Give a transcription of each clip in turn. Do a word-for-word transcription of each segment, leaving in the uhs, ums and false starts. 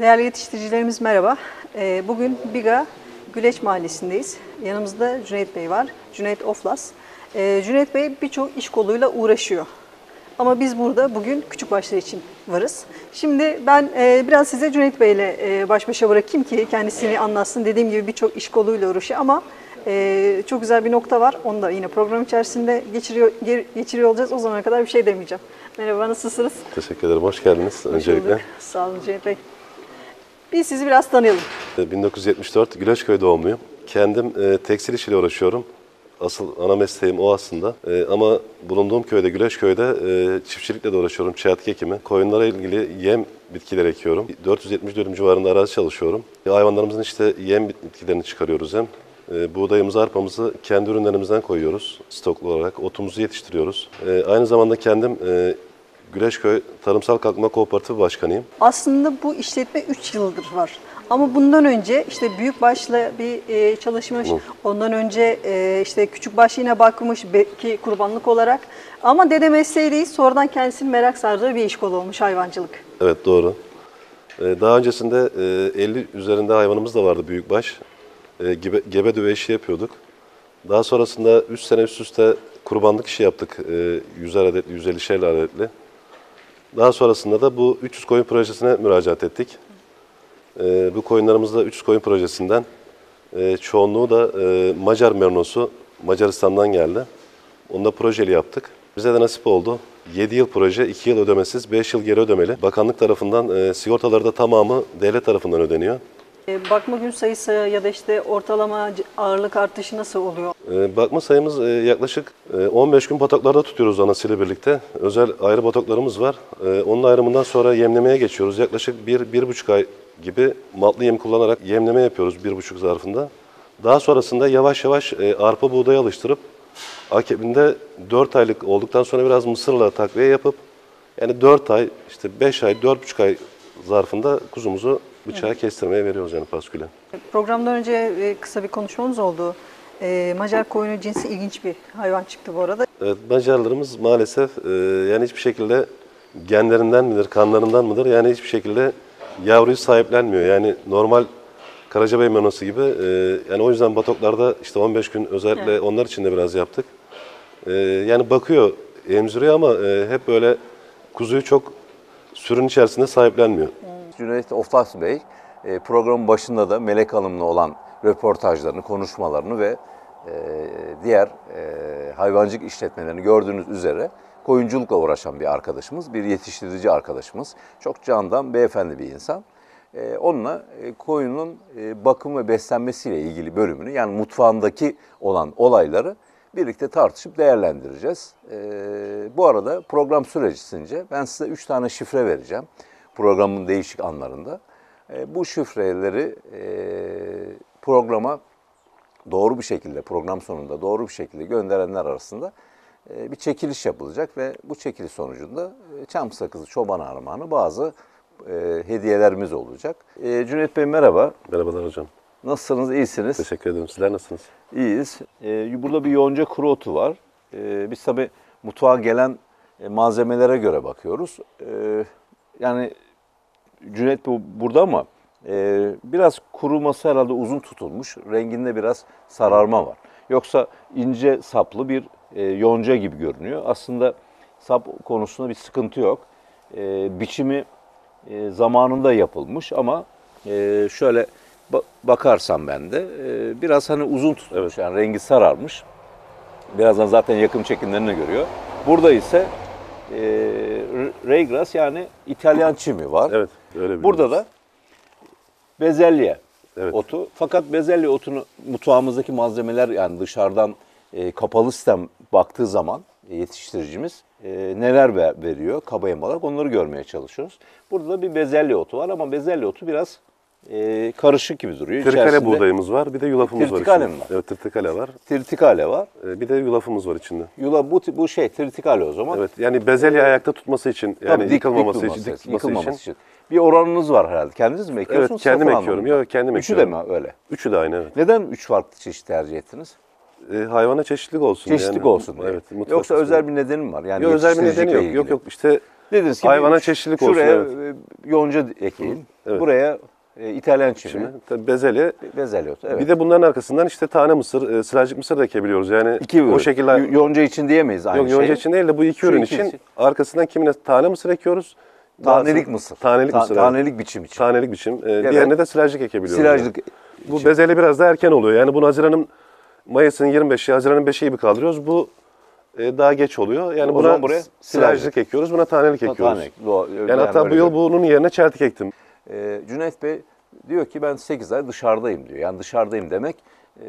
Değerli yetiştiricilerimiz merhaba. Ee, Bugün Biga Güleç Mahallesi'ndeyiz. Yanımızda Cüneyt Bey var. Cüneyt Oflas. Ee, Cüneyt Bey birçok iş koluyla uğraşıyor. Ama biz burada bugün küçükbaşlar için varız. Şimdi ben e, biraz size Cüneyt Bey ile e, baş başa bırakayım ki kendisini anlatsın. Dediğim gibi birçok iş koluyla uğraşıyor ama e, çok güzel bir nokta var. Onu da yine program içerisinde geçiriyor, geçiriyor olacağız. O zamana kadar bir şey demeyeceğim. Merhaba, nasılsınız? Teşekkür ederim. Hoş geldiniz Hoş öncelikle. bulduk. Sağ olun Cüneyt Bey. Biz sizi biraz tanıyalım. bin dokuz yüz yetmiş dört Güleçköy doğumluyum. Kendim e, tekstil işiyle uğraşıyorum. Asıl ana mesleğim o aslında. E, ama bulunduğum köyde, Güleçköy'de e, çiftçilikle de uğraşıyorum. Çeltik ekimi. Koyunlara ilgili yem bitkileri ekiyorum. dört yüz yetmiş dönüm civarında arazi çalışıyorum. E, hayvanlarımızın işte yem bitkilerini çıkarıyoruz hem. E, buğdayımızı, arpamızı kendi ürünlerimizden koyuyoruz stoklu olarak. Otumuzu yetiştiriyoruz. E, aynı zamanda kendim e, Güleçköy Tarımsal Kalkınma Kooperatifi Başkanıyım. Aslında bu işletme üç yıldır var. Ama bundan önce işte büyükbaşla bir e, çalışmış, Hı. ondan önce e, işte küçükbaş yine bakmış belki kurbanlık olarak. Ama dede mesleği değil, sonradan kendisinin merak sardığı bir iş kolu olmuş hayvancılık. Evet, doğru. Ee, daha öncesinde e, elli üzerinde hayvanımız da vardı büyükbaş. E, gebe, gebe düve işi yapıyorduk. Daha sonrasında üç sene üst üste kurbanlık işi yaptık. E, yüzer adetli, yüz ellişer adetli. Daha sonrasında da bu üç yüz koyun projesine müracaat ettik. E, bu koyunlarımızda üç yüz koyun projesinden e, çoğunluğu da e, Macar merinosu Macaristan'dan geldi. Onu da projeli yaptık. Bize de nasip oldu. yedi yıl proje, iki yıl ödemesiz, beş yıl geri ödemeli. Bakanlık tarafından e, sigortaları da tamamı devlet tarafından ödeniyor. E, bakma gün sayısı ya da işte ortalama ağırlık artışı nasıl oluyor? E, bakma sayımız e, yaklaşık e, on beş gün bataklarda tutuyoruz anasıyla birlikte. Özel ayrı bataklarımız var. E, onun ayrımından sonra yemlemeye geçiyoruz. Yaklaşık bir, bir buçuk ay gibi maltlı yem kullanarak yemleme yapıyoruz bir buçuk zarfında. Daha sonrasında yavaş yavaş e, arpa buğdaya alıştırıp akabinde dört aylık olduktan sonra biraz mısırla takviye yapıp yani dört ay, işte beş ay, dört buçuk ay zarfında kuzumuzu bıçağa evet. kestirmeye veriyoruz yani pasküle. Programdan önce e, kısa bir konuşmamız oldu. E, Macar koyunu cinsi ilginç bir hayvan çıktı bu arada. Evet, Macarlarımız maalesef e, yani hiçbir şekilde genlerinden midir, kanlarından mıdır yani hiçbir şekilde yavruyu sahiplenmiyor. Yani normal Karacabey merinosu gibi e, yani o yüzden batoklarda işte on beş gün özellikle evet. onlar için de biraz yaptık. E, yani bakıyor, emziriyor ama e, hep böyle kuzuyu çok sürün içerisinde sahiplenmiyor. Cüneyt Oflas Bey e, programın başında da Melek Hanım'la olan röportajlarını, konuşmalarını ve e, diğer e, hayvancılık işletmelerini gördüğünüz üzere koyunculukla uğraşan bir arkadaşımız, bir yetiştirici arkadaşımız. Çok candan, beyefendi bir insan. E, onunla e, koyunun e, bakım ve beslenmesiyle ilgili bölümünü, yani mutfağındaki olan olayları birlikte tartışıp değerlendireceğiz. E, bu arada program sürecince ben size üç tane şifre vereceğim programın değişik anlarında. E, bu şifreleri e, programa doğru bir şekilde, program sonunda doğru bir şekilde gönderenler arasında e, bir çekiliş yapılacak ve bu çekiliş sonucunda e, çam sakızı, çoban armağanı bazı e, hediyelerimiz olacak. E, Cüneyt Bey merhaba. Merhabalar hocam. Nasılsınız, iyisiniz? Teşekkür ederim. Sizler nasılsınız? İyiyiz. E, burada bir yonca kuru otu var. E, biz tabii mutfağa gelen e, malzemelere göre bakıyoruz. E, yani Cüneyt Bey burada ama e, biraz kuruması herhalde uzun tutulmuş. Renginde biraz sararma var. Yoksa ince saplı bir e, yonca gibi görünüyor. Aslında sap konusunda bir sıkıntı yok. E, biçimi e, zamanında yapılmış ama e, şöyle ba bakarsam ben de e, biraz hani uzun tutulmuş. Evet. Yani rengi sararmış. Birazdan zaten yakın çekimlerini görüyor. Burada ise e, Reigras yani İtalyan çimi var. Evet, öyle. Burada da bezelye evet. otu. Fakat bezelye otunu mutfağımızdaki malzemeler yani dışarıdan e, kapalı sistem baktığı zaman e, yetiştiricimiz e, neler ver, veriyor kaba yem olarak onları görmeye çalışıyoruz. Burada da bir bezelye otu var ama bezelye otu biraz e, karışık gibi duruyor. Tirtikale İçerisinde buğdayımız var, bir de yulafımız tirtikale var içinde. mi var? Evet, tirtikale var. Tirtikale var. E, bir de yulafımız var içinde. Yulaf bu, bu şey tirtikale o zaman. Evet, yani bezelye ayakta tutması için, yani dik, yıkılmaması, dik için, dik tutması yıkılmaması için. için. Bir oranınız var herhalde. Kendiniz mi ekiyorsunuz? Evet, kendim Satın ekiyorum. anlamında. Yok, kendim Üçü ekiyorum. de mi öyle? Üçü de aynı, evet. Neden üç farklı çeşit tercih ettiniz? E, hayvana çeşitlilik olsun. Çeşitlilik yani. olsun diye. Evet, Yoksa kısmı. özel bir nedeni mi var? Yani yok, özel bir nedeni yok. ilgili. Yok yok işte Dediniz ki hayvana bir, çeşitlilik olsun. Şuraya evet. yonca ekeyim. Evet. Buraya e, İtalyan çimi, Şimdi tabii bezelye. bezelye otu. Evet. Bir de bunların arkasından işte tane mısır, e, sılajcık mısır da ekebiliyoruz. Yani İki ürün. o şekilde Y- Yonca için diyemeyiz aynı yok şey. yonca için değil de bu iki Şu ürün iki için, için. arkasından kimine tane mısır ekiyoruz. Tanelik bazı- mısır. Tanelik Ta- mısır. evet. Tanelik biçim için. Tanelik biçim. E, Diğerine de silajlık ekebiliyoruz. Silajlık. yani. Bu bezelye biraz daha erken oluyor. Yani bunu Haziran'ın Mayıs'ın yirmi beşi, Haziran'ın beşi gibi kaldırıyoruz. Bu e, daha geç oluyor. Yani O buna zaman buraya silajlık silajlık. ekiyoruz, buna tanelik Ta- ekiyoruz. tanelik. Doğru. Yani, Yani hatta bu böyle yıl görüyorum. bunun yerine çeltik ektim. Ee, Cüneyt Bey diyor ki ben sekiz ay dışarıdayım diyor. Yani dışarıdayım demek e,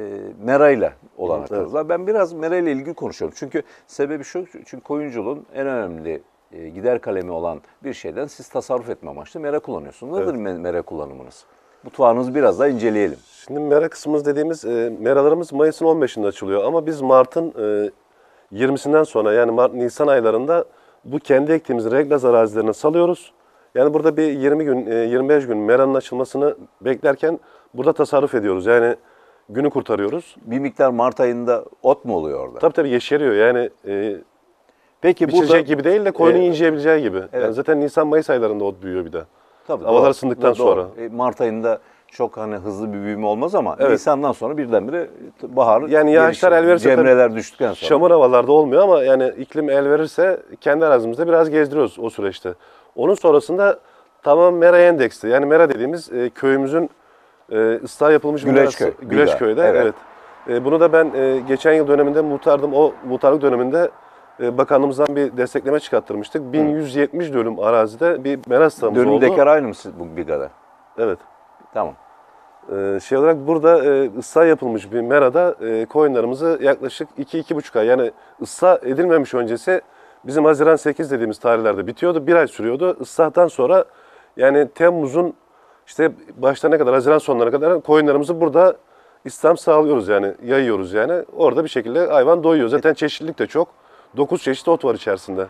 merayla olanaklarımız var. Ben biraz merayla ilgili konuşuyorum. Çünkü sebebi şu, çünkü koyunculuğun en önemli e, gider kalemi olan bir şeyden siz tasarruf etme amaçlı mera kullanıyorsunuz. Nedir me- mera kullanımınız? Mutfağınızı biraz daha inceleyelim. Şimdi mera kısmımız dediğimiz e, meralarımız Mayıs'ın on beşinde açılıyor ama biz Mart'ın e, yirmisinden sonra yani Mart Nisan aylarında bu kendi ektiğimiz reglaz arazilerine salıyoruz. Yani burada bir yirmi gün e, yirmi beş gün meranın açılmasını beklerken burada tasarruf ediyoruz. Yani günü kurtarıyoruz. Bir miktar Mart ayında ot mu oluyor orada? Tabii tabii yeşeriyor. Yani e, Peki biçecek burada gibi değil de koyunun e, inceyebileceği gibi. evet. Yani zaten Nisan Mayıs aylarında ot büyüyor bir de. tabii, havalar doğru, ısındıktan doğru. sonra. E, Mart ayında çok hani hızlı bir büyüme olmaz ama Evet. Nisan'dan sonra birdenbire bahar Yani yağışlar gelişiyor. el verirse tabii Cemreler düştükten sonra. Çamur havalarda olmuyor ama yani iklim el verirse kendi arazimizde biraz gezdiriyoruz o süreçte. Onun sonrasında tamam mera endeksli. Yani mera dediğimiz e, köyümüzün e, ıslah yapılmış bir Güleçköy, merası. Biga, Güleçköy'de. evet. Evet. E, bunu da ben e, geçen yıl döneminde muhtardım. O muhtarlık döneminde e, bakanlığımızdan bir destekleme çıkarttırmıştık. bin yüz yetmiş dönüm arazide bir mera ıslahımız Dönüm oldu. dekar aynı mı siz bu Biga'da? Evet. Tamam. Ee, şey olarak burada e, ıslah yapılmış bir merada e, koyunlarımızı yaklaşık iki iki buçuk ay yani ıslah edilmemiş öncesi bizim Haziran sekiz dediğimiz tarihlerde bitiyordu. Bir ay sürüyordu. Islahtan sonra yani Temmuz'un işte başlarına kadar Haziran sonlarına kadar koyunlarımızı burada istihdam sağlıyoruz yani yayıyoruz yani. Orada bir şekilde hayvan doyuyor. Zaten çeşitlilik de çok. dokuz çeşit ot var içerisinde.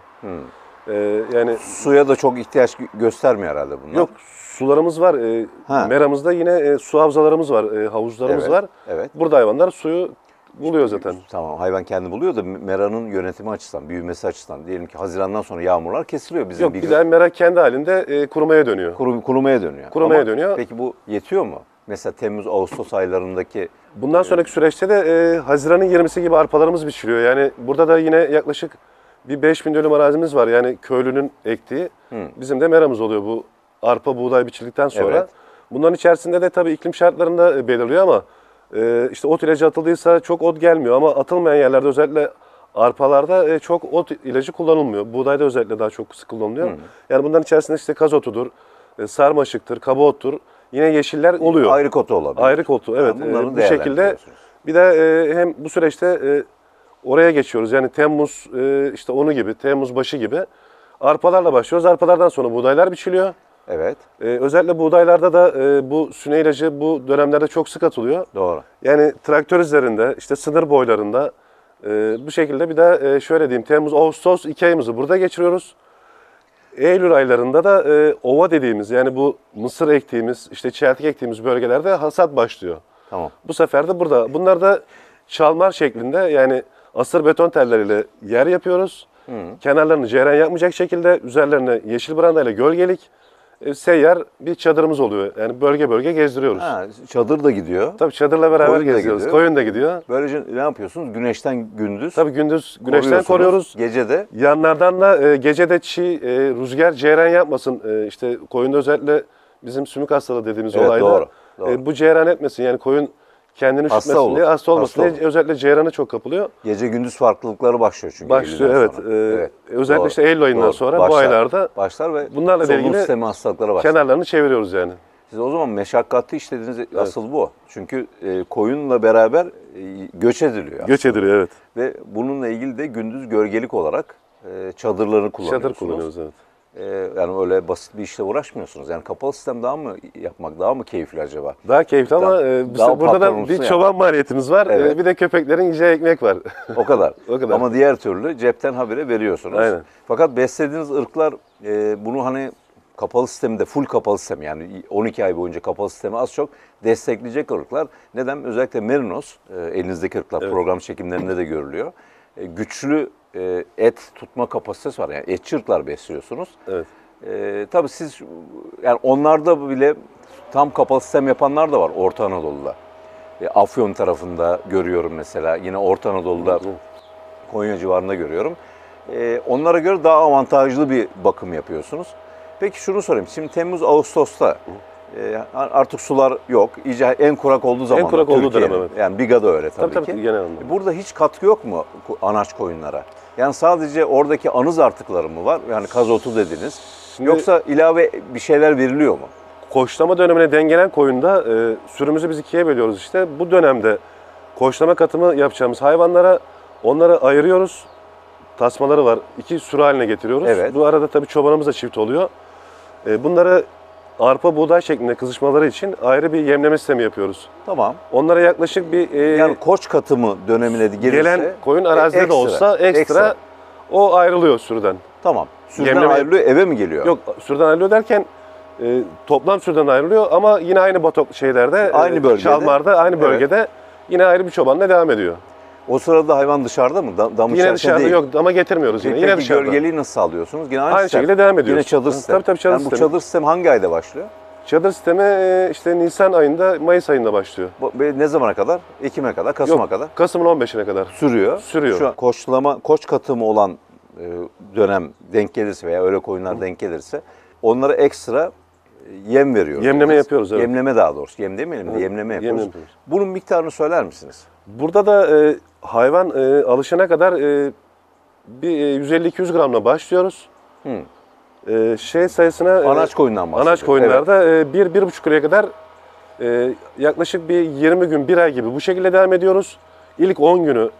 Ee, yani Suya da çok ihtiyaç gö- göstermiyor herhalde bunlar. yok sularımız var. E, Ha. meramızda yine e, su havzalarımız var, e, havuzlarımız Evet, var. evet. Burada hayvanlar suyu buluyor zaten. Tamam, hayvan kendi buluyor da meranın yönetimi açısından, büyümesi açısından diyelim ki Haziran'dan sonra yağmurlar kesiliyor bizim Yok Biga. bir daha mera kendi halinde e, kurumaya dönüyor. Kuru- kurumaya dönüyor. Kurumaya Ama dönüyor. Peki bu yetiyor mu? Mesela Temmuz, Ağustos aylarındaki Bundan sonraki süreçte de e, Haziran'ın yirmisi gibi arpalarımız biçiliyor. Yani burada da yine yaklaşık bir beş bin dönüm arazimiz var. Yani köylünün ektiği. Bizim de meramız oluyor bu arpa buğday biçildikten sonra. Evet. Bunların içerisinde de tabii iklim şartlarında e, belirliyor ama e, işte ot ilacı atıldıysa çok ot gelmiyor ama atılmayan yerlerde özellikle arpalarda e, çok ot ilacı kullanılmıyor. Buğdayda özellikle daha çok sık kullanılıyor. Yani bunların içerisinde işte kazotudur, e, sarmaşıktır, kabaottur. Yine yeşiller oluyor. ayrık otu olabilir. Ayrık otu evet. Ha, bunları E, bu şekilde değerlendiriyorsunuz. bir de e, hem bu süreçte e, oraya geçiyoruz. Yani Temmuz e, işte onu gibi, Temmuz başı gibi arpalarla başlıyoruz. Arpalardan sonra buğdaylar biçiliyor. Evet, E, özellikle buğdaylarda da e, bu süne ilacı bu dönemlerde çok sık atılıyor. doğru. Yani traktör üzerinde, işte sınır boylarında e, bu şekilde bir de e, şöyle diyeyim Temmuz, Ağustos iki ayımızı burada geçiriyoruz. Eylül aylarında da e, ova dediğimiz yani bu mısır ektiğimiz, işte çeltik ektiğimiz bölgelerde hasat başlıyor. Tamam. Bu sefer de burada. Bunlar da çalmar şeklinde yani asır beton telleriyle yer yapıyoruz. Kenarlarını ceyran yapmayacak şekilde üzerlerine yeşil brandayla gölgelik e, seyyar bir çadırımız oluyor. Yani bölge bölge gezdiriyoruz. Ha, çadır da gidiyor. Tabii çadırla beraber Koyun da geziyoruz. gidiyor. Koyun da gidiyor. Böylece ne yapıyorsunuz? Güneşten gündüz Tabii gündüz güneşten koruyorsunuz. koruyoruz. Gece de Yanlardan da e, gece de çiğ e, rüzgar ceyran yapmasın. E, işte koyunda özellikle bizim sümük hastalığı dediğimiz Evet, olayda doğru, doğru. e, bu ceyran etmesin. Yani koyun kendini Hasta üşütmesin olur, diye hasta olmasın hasta diye olur. özellikle ceyranı çok kapılıyor. gece gündüz farklılıkları başlıyor çünkü. Başlıyor Eylül'den evet. sonra. E, Özellikle doğru, işte Eylül ayından doğru. sonra Başlar, bu aylarda başlar ve bunlarla solunum ilgili sistemi hastalıkları başlar. kenarlarını çeviriyoruz yani. Siz o zaman meşakkatli işlediğiniz asıl bu. Çünkü e, koyunla beraber e, göç ediliyor. Göç ediliyor evet. Ve bununla ilgili de gündüz gölgelik olarak e, çadırları kullanıyorsunuz. Çadır kullanıyoruz evet. E, yani öyle basit bir işle uğraşmıyorsunuz. Yani kapalı sistem daha mı yapmak daha mı keyifli acaba? Daha keyifli ama Daha- e, bu daha se- burada da patronumsu bir yani. çoban maliyetimiz var. Evet. E, bir de köpeklerin yiyeceği ekmek var. O kadar. O kadar. Ama diğer türlü cepten habire veriyorsunuz. Aynen. Fakat beslediğiniz ırklar e, bunu hani kapalı sistemde, full kapalı sistem yani on iki ay boyunca kapalı sistemi az çok destekleyecek ırklar. Neden? Özellikle merinos, e, elinizdeki ırklar Evet. program çekimlerinde de görülüyor. E, güçlü e, et tutma kapasitesi var. Yani etçi ırklar besliyorsunuz. Evet. E, tabii siz, yani onlarda bile tam kapalı sistem yapanlar da var Orta Anadolu'da. E, Afyon tarafında görüyorum mesela. Yine Orta Anadolu'da, Konya civarında görüyorum. E, onlara göre daha avantajlı bir bakım yapıyorsunuz. Peki şunu sorayım. Şimdi Temmuz Ağustos'ta e, artık sular yok. İyice en kurak olduğu zaman. En kurak olduğu dönem, evet. Yani Biga'da öyle tabii, Tabii ki. tabii, genel anlamda. Burada hiç katkı yok mu anaç koyunlara? Yani sadece oradaki anız artıkları mı var? Yani kazotu dediniz. Şimdi- Yoksa ilave bir şeyler veriliyor mu? Koçlama dönemine dengelen koyunda e, sürümüzü biz ikiye bölüyoruz işte. Bu dönemde koçlama katımı yapacağımız hayvanlara onları ayırıyoruz. Tasmaları var. İki sürü haline getiriyoruz. Evet. Bu arada tabii çobanımız da çift oluyor. E, bunları arpa buğday şeklinde kızışmaları için ayrı bir yemleme sistemi yapıyoruz. Tamam. Onlara yaklaşık bir e, Yani koç katımı dönemine gelirse gelen koyun arazide ekstra, de olsa ekstra, ekstra. o ayrılıyor sürüden. Tamam. Sürüden Yemleme- ayrılıyor, eve mi geliyor? Yok, sürüden ayrılıyor derken e, toplam sürüden ayrılıyor ama yine aynı batok şeylerde, Aynı e, bölgede. Çalmar'da aynı Evet. bölgede yine ayrı bir çobanla devam ediyor. O sırada hayvan dışarıda mı? Da, damın Yine içerisinde dışarıda değil. yok ama getirmiyoruz yine. Peki Yine dışarıda. gölgeliği nasıl sağlıyorsunuz? Yine aynı, Aynı sistem. şekilde devam ediyoruz. Yine çadır sistemi. Tabii tabii çadır yani bu sistemi. çadır sistemi hangi ayda başlıyor? Çadır sistemi e, işte Nisan ayında, Mayıs ayında başlıyor. Bu- ve Ne zamana kadar? Ekim'e kadar, Kasım'a Yok, kadar Kasım'ın on beşine kadar. sürüyor. Sürüyor. Şu an koçlama, koç katımı olan e, dönem denk gelirse veya öyle koyunlar denk gelirse onlara ekstra e, yem veriyoruz. Yemleme Biz. yapıyoruz, evet. Yemleme daha doğrusu. Yem demeyelim de Evet, yemleme yem yapıyoruz. yapıyoruz. Bunun miktarını söyler misiniz? Burada da e, hayvan e, alışana kadar e, bir e, yüz elli iki yüz gramla başlıyoruz. Hı. E, şey sayısına... e, Anaç koyundan bahsediyoruz. Anaç koyunlarda e, bir bir buçuk kiloya kadar e, yaklaşık bir yirmi gün, bir ay gibi bu şekilde devam ediyoruz. İlk on günü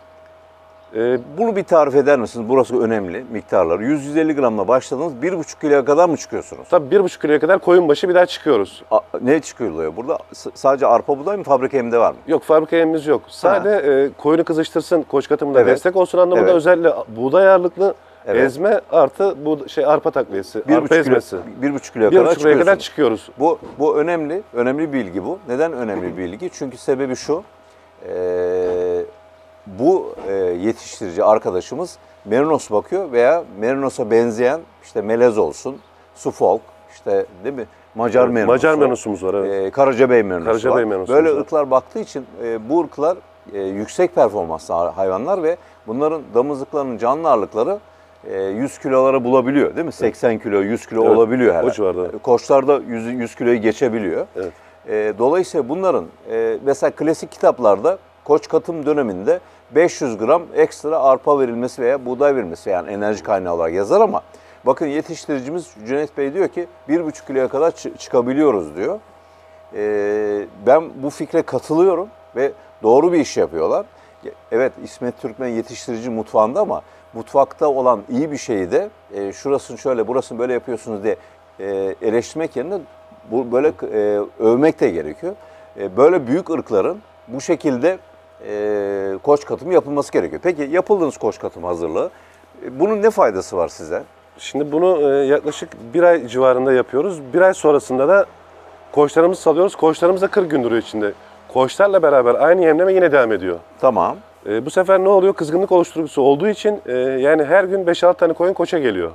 e, Bunu bir tarif eder misiniz? Burası önemli miktarları. yüz yüz elli gramla başladınız. bir buçuk kiloya kadar mı çıkıyorsunuz? tabii bir buçuk kiloya kadar koyun başı bir daha çıkıyoruz. A- ne çıkıyor burada? S- sadece arpa buğday mı, fabrika eminde var mı? Yok, fabrika yemimiz yok. Sadece e, koyunu kızıştırsın, koç katımında Evet. destek olsun anlamında Evet. özellikle buğday ağırlıklı Evet. ezme artı bu şey arpa takviyesi, Bir arpa buçuk kilo, ezmesi. bir buçuk kiloya Bir kadar buçuk kiloya kadar çıkıyorsunuz. çıkıyoruz. Bu, bu önemli, önemli bir bilgi bu. Neden önemli bir bilgi? Çünkü sebebi şu, eee, bu eee, yetiştirici arkadaşımız merinos bakıyor veya merinos'a benzeyen işte melez olsun, Suffolk, işte değil mi? Macar Evet, merinosu. Macar merinosumuz var, evet. Eee, Karacabey merinosu Karacabey var. merinosumuz Böyle var. ırklar baktığı için eee, bu ırklar eee, yüksek performanslı hayvanlar ve bunların damızlıklarının canlı ağırlıkları eee, yüz kilolara bulabiliyor değil mi? seksen kilo, yüz kilo Evet, olabiliyor her. o civarda. Koçlarda yüz, yüz kiloyu geçebiliyor. Evet. Eee, dolayısıyla bunların eee, mesela klasik kitaplarda koç katım döneminde beş yüz gram ekstra arpa verilmesi veya buğday verilmesi, yani enerji kaynağı olarak yazar ama bakın yetiştiricimiz Cüneyt Bey diyor ki bir buçuk kiloya kadar çı- çıkabiliyoruz diyor. Eee, ben bu fikre katılıyorum ve doğru bir iş yapıyorlar. Evet, İsmet Türkmen yetiştirici mutfağında ama mutfakta olan iyi bir şeyi de e, şurasını şöyle burasını böyle yapıyorsunuz diye e, eleştirmek yerine bu böyle e, övmek de gerekiyor. E, böyle büyük ırkların bu şekilde e, koç katımı yapılması gerekiyor. Peki yapıldığınız koç katım hazırlığı, e, bunun ne faydası var size? Şimdi bunu e, yaklaşık bir ay civarında yapıyoruz. Bir ay sonrasında da koçlarımızı salıyoruz. Koçlarımız da kırk gün duruyor içinde. Koçlarla beraber aynı yemleme yine devam ediyor. Tamam. E, bu sefer ne oluyor? Kızgınlık oluşturucusu olduğu için e, yani her gün beş altı tane koyun koça geliyor.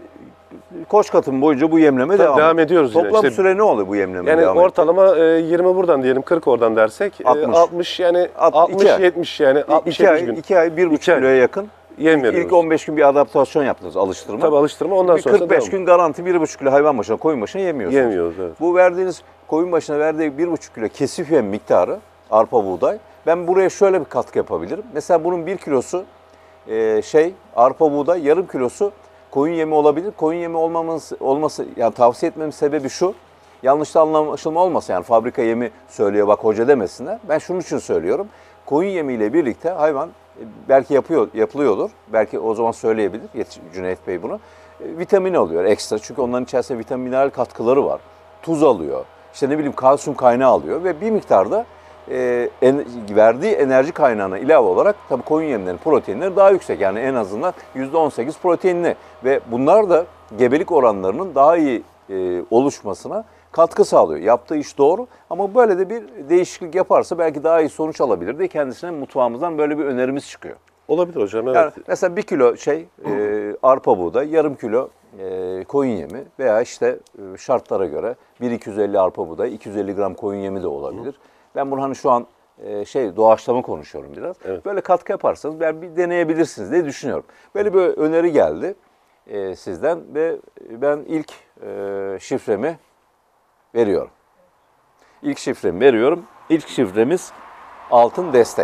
Koç katım boyunca bu yemleme Tabii devam, devam ediyoruz yine. Toplam İşte- süre ne oluyor bu yemleme Yani devam ortalama e, yirmi buradan diyelim, kırk oradan dersek e, altmış. altmış yani Alt- altmış iki ay. yetmiş yani altmış iki yetmiş ay, gün iki ay, bir buçuk İki ay. kiloya yakın. yem veriyoruz. İlk on beş gün bir adaptasyon yaptınız, alıştırma. Tabii alıştırma, ondan Bir sonra kırk beş gün garanti bir buçuk kilo hayvan başına, koyun başına yemiyorsunuz. yemiyoruz. Evet. Bu verdiğiniz koyun başına verdiği bir buçuk kilo kesif yem miktarı arpa buğday. Ben buraya şöyle bir katkı yapabilirim. Mesela bunun bir kilosu e, şey arpa buğday, yarım kilosu koyun yemi olabilir. Koyun yemi olmamız olması, yani tavsiye etmemin sebebi şu. Yanlış da anlaşılma olmasın, yani fabrika yemi söylüyor bak hoca demesinler. Ben şunun için söylüyorum. Koyun yemiyle birlikte hayvan e, belki yapıyor yapılıyordur. Belki o zaman söyleyebilir Yetiş- Cüneyt Bey bunu. E, vitamin alıyor ekstra. Çünkü onların içerisinde vitamin mineral katkıları var. Tuz alıyor. İşte ne bileyim kalsiyum kaynağı alıyor ve bir miktarda e, en, verdiği enerji kaynağına ilave olarak tabii koyun yemlerinin proteinleri daha yüksek. Yani en azından yüzde on sekiz proteinli ve bunlar da gebelik oranlarının daha iyi e, oluşmasına katkı sağlıyor. Yaptığı iş doğru ama böyle de bir değişiklik yaparsa belki daha iyi sonuç alabilir diye kendisine mutfağımızdan böyle bir önerimiz çıkıyor. Olabilir hocam, evet. Yani mesela bir kilo şey e, arpa buğday, yarım kilo e, koyun yemi veya işte e, şartlara göre bir iki yüz elli arpa buğday, iki yüz elli gram koyun yemi de olabilir. Hı. Ben bunu hani şu an e, şey doğaçlama konuşuyorum biraz. Evet. Böyle katkı yaparsanız ben bir deneyebilirsiniz diye düşünüyorum. Böyle bir öneri geldi e, sizden ve ben ilk e, şifremi veriyorum. İlk şifremi veriyorum. İlk şifremiz altın destek.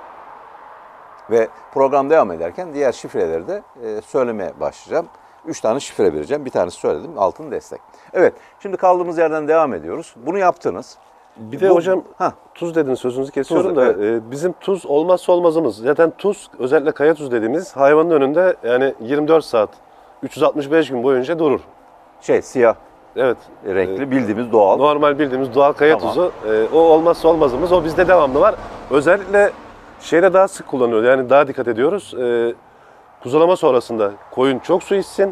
Ve program devam ederken diğer şifreleri de e, söylemeye başlayacağım. Üç tane şifre vereceğim. Bir tanesi söyledim. Altın destek. Evet. Şimdi kaldığımız yerden devam ediyoruz. Bunu yaptınız. Bir de Bu, hocam heh. tuz dediniz, sözünüzü kesiyorum Tuz, da evet. e, bizim tuz olmazsa olmazımız. Zaten tuz, özellikle kaya tuz dediğimiz hayvanın önünde yani yirmi dört saat, üç yüz altmış beş gün boyunca durur. Şey siyah Evet. renkli E, bildiğimiz doğal. Normal bildiğimiz doğal kaya Tamam. tuzu. E, o olmazsa olmazımız. O bizde devamlı var. Özellikle şeyde daha sık kullanıyoruz. Yani daha dikkat ediyoruz. E, kuzulama sonrasında koyun çok su içsin,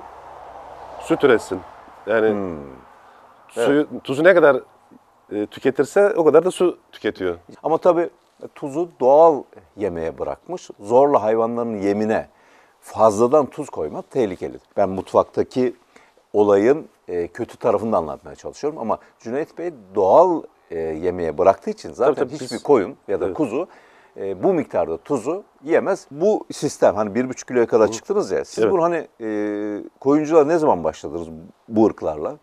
süt üretsin. Yani Hmm. suyu, tuzu ne kadar e, tüketirse o kadar da su tüketiyor. Ama tabii tuzu doğal yemeye bırakmış. Zorla hayvanların yemine fazladan tuz koymak tehlikeli. Ben mutfaktaki olayın e, kötü tarafını da anlatmaya çalışıyorum. Ama Cüneyt Bey doğal e, yemeye bıraktığı için zaten Tabii tabii, hiçbir biz- koyun ya da Evet. kuzu e, bu miktarda tuzu yiyemez. Bu sistem hani bir buçuk kiloya kadar çıktınız ya. Siz Evet. bunu hani e, koyunculuğa ne zaman başladınız bu ırklarla?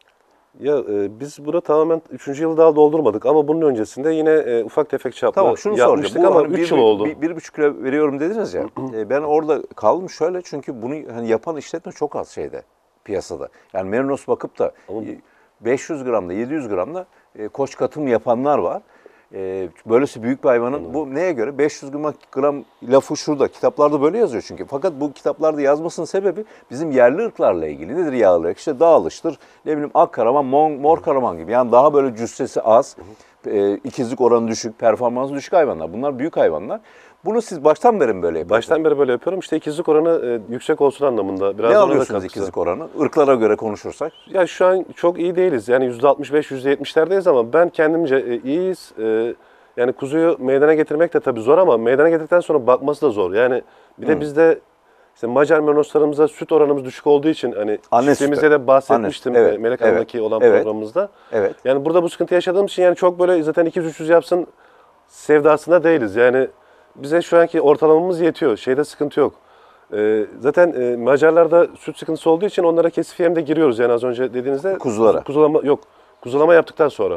Ya e, biz buna tamamen üçüncü yılı daha doldurmadık ama bunun öncesinde yine e, ufak tefek çaplı Tamam şunu yapmıştık soracağım. Bu ama hani üç bir, yıl oldu. Bir, bir buçuk kilo veriyorum dediniz ya. e, ben orada kaldım şöyle çünkü bunu hani yapan işletme çok az şeyde piyasada. Yani Merinos bakıp da Ama- e, beş yüz gramda yedi yüz gramda e, koç katım yapanlar var. E, böylesi büyük bir hayvanın bu neye göre beş yüz gram lafı şurada kitaplarda böyle yazıyor çünkü. Fakat bu kitaplarda yazmasının sebebi bizim yerli ırklarla ilgili. Nedir yağlı ırk? İşte dağılıştır, ne bileyim ak karaman, mor, mor karaman gibi. Yani daha böyle cüssesi az, e, ikizlik oranı düşük, performansı düşük hayvanlar. Bunlar büyük hayvanlar. Bunu siz baştan beri mi böyle yapıyorsunuz? Baştan beri böyle yapıyorum. İşte ikizlik oranı e, yüksek olsun anlamında. Biraz Ne ona da alıyorsunuz katkısı. ikizlik oranı? Irklara göre konuşursak. Ya şu an çok iyi değiliz. Yani yüzde altmış beş, yüzde yetmişlerdeyiz ama ben kendimce e, iyiyiz. E, yani kuzuyu meydana getirmek de tabii zor ama meydana getirdikten sonra bakması da zor. Yani bir de bizde işte Macar Merinoslarımızda süt oranımız düşük olduğu için hani Anne çiftliğimizde sütü. de bahsetmiştim Anne sütü, evet, e, Melek evet, Hanım'daki olan evet. programımızda. Evet. Yani burada bu sıkıntı yaşadığımız için yani çok böyle zaten iki yüz üç yüz yapsın sevdasında değiliz. Yani bize şu anki ortalamamız yetiyor. Şeyde sıkıntı yok. Ee, zaten e, Macarlarda süt sıkıntısı olduğu için onlara kesif yemde giriyoruz yani az önce dediğinizde. Kuzulara. Kuzulama yok. Kuzulama yaptıktan sonra.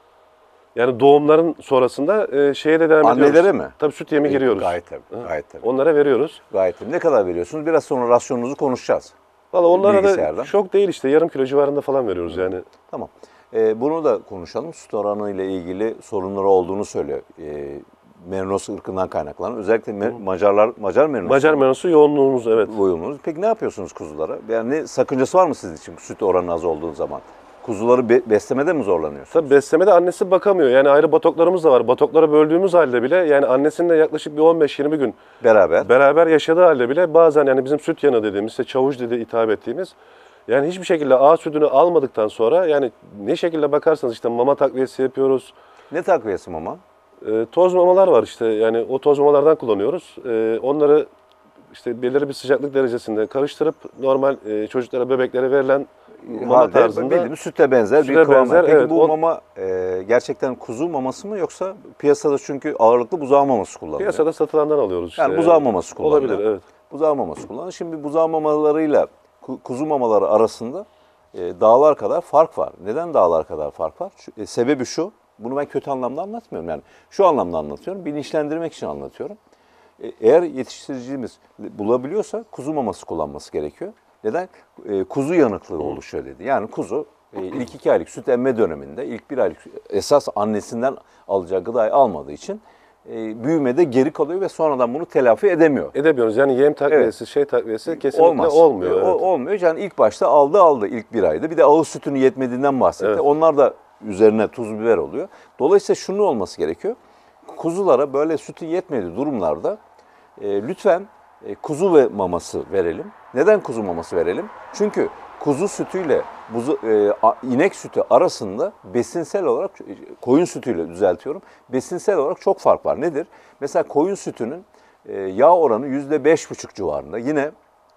Yani doğumların sonrasında e, şeye de devam ediyoruz. Annelere mi? Tabii süt yemi giriyoruz. Gayet tabii. Gayet tabii. Onlara veriyoruz. Gayet tabii. Ne kadar veriyorsunuz? Biraz sonra rasyonunuzu konuşacağız. Valla onlara Bilgisayardan. da çok değil işte yarım kilo civarında falan veriyoruz yani. Tamam. Ee, bunu da konuşalım. Süt oranı ile ilgili sorunları olduğunu söylüyor. Ee, Merinos ırkından kaynaklanan. Özellikle me- Macarlar, Macar Merinos. Macar Merinosu yoğunluğumuz evet. Uyumlunuz. Peki ne yapıyorsunuz kuzulara? Yani ne sakıncası var mı sizin için süt oranı az olduğu zaman? Kuzuları be- beslemede mi zorlanıyorsunuz? Tabii beslemede annesi bakamıyor. Yani ayrı batoklarımız da var. Batoklara böldüğümüz halde bile yani annesinle yaklaşık bir on beş yirmi gün Beraber. beraber yaşadığı halde bile bazen yani bizim süt yanı dediğimiz, işte çavuş dedi hitap ettiğimiz yani hiçbir şekilde ağ sütünü almadıktan sonra yani ne şekilde bakarsanız işte mama takviyesi yapıyoruz. Ne takviyesi mama? E, toz mamalar var işte yani o toz mamalardan kullanıyoruz. E, onları işte belirli bir sıcaklık derecesinde karıştırıp normal e, çocuklara, bebeklere verilen mama Halde tarzında. bildiğimiz sütle benzer Sütle bir kıvam. benzer, Peki evet. bu O- mama e, gerçekten kuzu maması mı yoksa piyasada çünkü ağırlıklı buzağı maması kullanılıyor. Piyasada satılandan alıyoruz işte. Yani buzağı maması kullanılıyor. Olabilir evet. Buzağı maması kullanılıyor. Şimdi buzağı mamalarıyla ku- kuzu mamaları arasında e, dağlar kadar fark var. Neden dağlar kadar fark var? Şu- e, sebebi şu, bunu ben kötü anlamda anlatmıyorum. Yani şu anlamda anlatıyorum, bilinçlendirmek için anlatıyorum. E, eğer yetiştiricimiz bulabiliyorsa kuzu maması kullanması gerekiyor. Neden? E, kuzu yanıklığı oluşuyor dedi. Yani kuzu e, ilk iki aylık süt emme döneminde, ilk bir aylık esas annesinden alacağı gıdayı almadığı için e, büyümede geri kalıyor ve sonradan bunu telafi edemiyor. Edemiyoruz. Yani yem takviyesi, şey takviyesi kesinlikle Olmaz. olmuyor. E, o- evet. Olmuyor. Yani ilk başta aldı aldı ilk bir ayda. Bir de ağız sütünü yetmediğinden bahsetti. Evet. Onlar da üzerine tuz biber oluyor. Dolayısıyla şunun olması gerekiyor. Kuzulara böyle sütün yetmediği durumlarda e, lütfen e, kuzu ve maması verelim. Neden kuzu maması verelim? Çünkü kuzu sütüyle buzu, e, a- inek sütü arasında besinsel olarak, koyun sütüyle düzeltiyorum, besinsel olarak çok fark var. Nedir? Mesela koyun sütünün e, yağ oranı yüzde beş buçuk civarında. Yine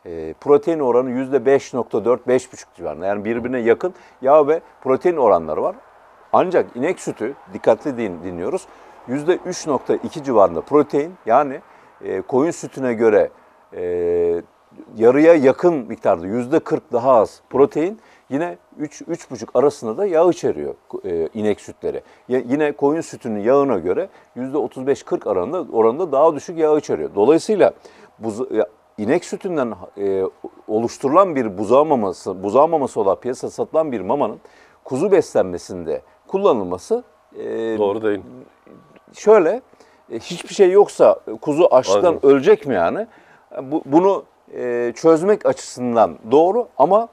E, protein oranı yüzde beş nokta dört beş buçuk civarında. Yani birbirine yakın yağ ve protein oranları var. Ancak inek sütü, dikkatli din, dinliyoruz, yüzde üç nokta iki civarında protein, yani e, koyun sütüne göre e, yarıya yakın miktarda yüzde kırk daha az protein, yine üç üç buçuk arasında da yağ içeriyor e, inek sütleri. Ya, yine koyun sütünün yağına göre yüzde otuz beş kırk oranında, oranında daha düşük yağ içeriyor. Dolayısıyla bu inek sütünden e, oluşturulan bir buzağı maması, buzağı maması olarak piyasada satılan bir mamanın kuzu beslenmesinde kullanılması e, Doğru değil. şöyle, e, hiçbir şey yoksa kuzu açlıktan Aynen. ölecek mi yani? Bu, bunu e, çözmek açısından doğru ama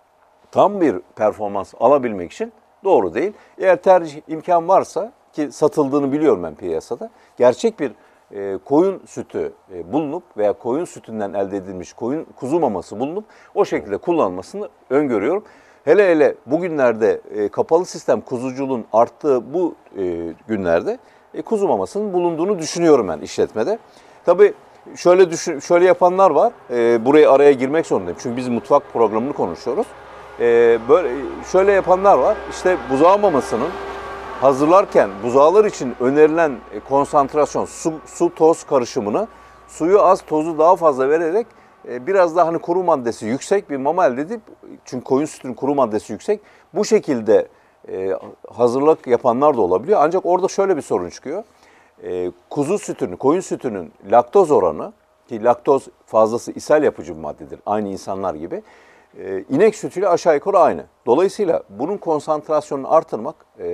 tam bir performans alabilmek için doğru değil. Eğer tercih imkan varsa, ki satıldığını biliyorum ben piyasada, gerçek bir e, koyun sütü e, bulunup veya koyun sütünden elde edilmiş koyun kuzu maması bulunup o şekilde kullanılmasını öngörüyorum. Hele hele bugünlerde e, kapalı sistem kuzuculuğun arttığı bu e, günlerde e, kuzu mamasının bulunduğunu düşünüyorum ben işletmede. Tabii şöyle düşün, şöyle yapanlar var. E, buraya araya girmek zorundayım çünkü biz mutfak programını konuşuyoruz. E, böyle şöyle yapanlar var. İşte buzağı mamasının hazırlarken buzağlar için önerilen konsantrasyon su, su toz karışımını suyu az tozu daha fazla vererek biraz daha hani kuru maddesi yüksek bir mama elde edip, çünkü koyun sütünün kuru maddesi yüksek, bu şekilde e, hazırlık yapanlar da olabiliyor. Ancak orada şöyle bir sorun çıkıyor. E, kuzu sütünün, koyun sütünün laktoz oranı, ki laktoz fazlası ishal yapıcı bir maddedir aynı insanlar gibi, e, inek sütüyle aşağı yukarı aynı. Dolayısıyla bunun konsantrasyonunu artırmak,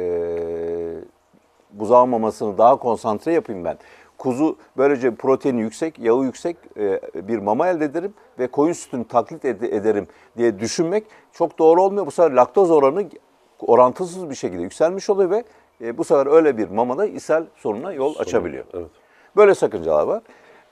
e, buzağı mamasını daha konsantre yapayım ben, kuzu böylece proteini yüksek, yağı yüksek bir mama elde ederim ve koyun sütünü taklit ederim diye düşünmek çok doğru olmuyor. Bu sefer laktoz oranı orantısız bir şekilde yükselmiş oluyor ve bu sefer öyle bir mamada ishal sorununa yol Sorun, açabiliyor. evet. Böyle sakıncalar var.